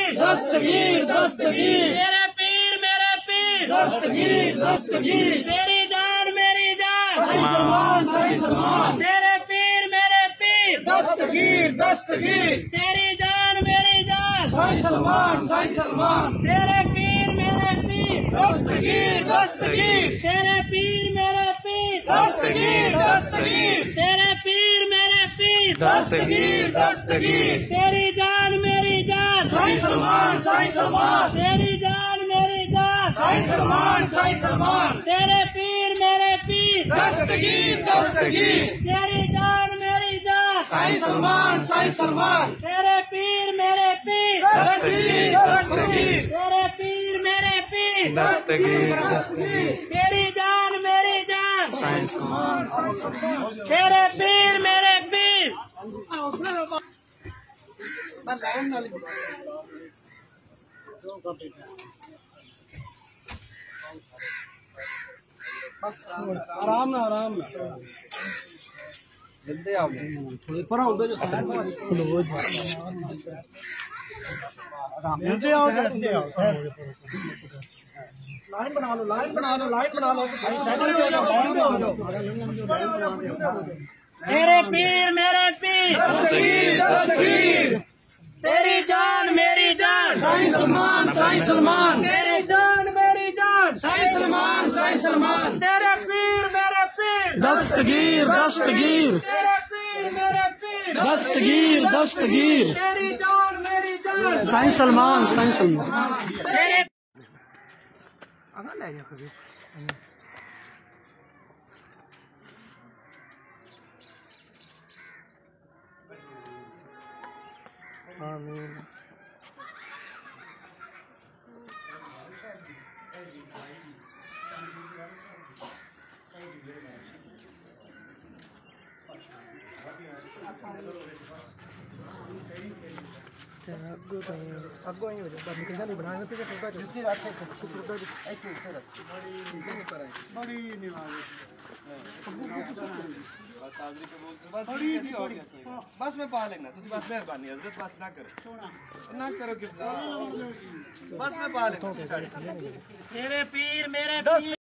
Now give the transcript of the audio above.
पीर दस्तगीर दस्तगीर तेरे पीर मेरे पीर दस्तगीर दस्तगीर तेरी जान मेरी जान सही सलमान तेरे पीर मेरे पीर दस्तगीर दस्तगीर तेरी जान मेरी जान सही सलमान तेरे पीर मेरे पीर दस्तगीर दस्तगीर तेरे पीर मेरे पीर दस्तगीर दस्तगीर तेरे पीर मेरे पीर दस्तगीर दस्तगीर तेरी जान मेरी जान सही सलमान तेरी जान मेरी जान सही सलमान तेरे पीर मेरे पीर दस्तगीर दस्तगीर तेरी जान मेरी जान सही सलमान तेरे पीर मेरे पीर दस्तगीर दस्तगीर तेरे पीर मेरे पीर दस्तगीर दस्तगीर तेरी जान मेरी जान सही सलमान तेरे पीर मेरे पीर आराम ना जल्दी आओ थोड़ी पर आओ जो जल्दी आओ लाइन बना लो तेरे पीर मेरे पीर दस्तगीर तेरी जान मेरी जान सही सलमान तेरी जान मेरी जान सही सलमान तेरे पीर मेरे पीर दस्तगीर तेरे पीर मेरे पीर दस्तगीर तेरी जान मेरी जान सही सलमान तेरे आमीन। अगो ही हो जाता निकल नहीं बनाने पे छोटा जितनी रात है छोटा ऐसे बड़ी निवाज बस में पा लेना तुसी बस मेहरबानी हजरत बस ना करो कि बस में पा लेना तेरे पीर मेरे